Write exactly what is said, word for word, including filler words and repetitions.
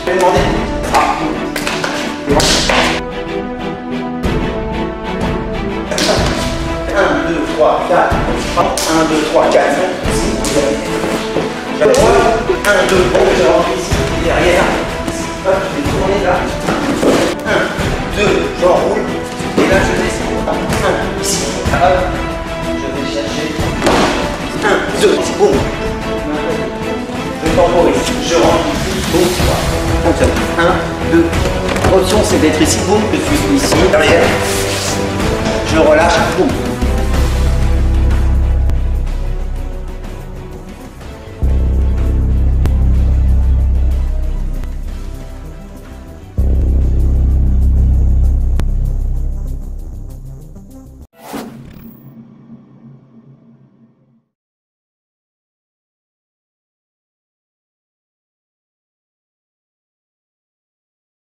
Je vais demander. Ah. un, deux, trois, quatre. un, deux, trois, quatre, cinq, six, sept. un, deux, bon, je rentre ici, derrière. Hop, je vais tourner là. un, deux, j'enroule. Et là, je descends. un, ici. Hop. Je vais chercher. un, deux, boum. Je temporise. Je rentre ici. Boum, fonctionne. un, deux. Option, c'est d'être ici. Boum, je suis.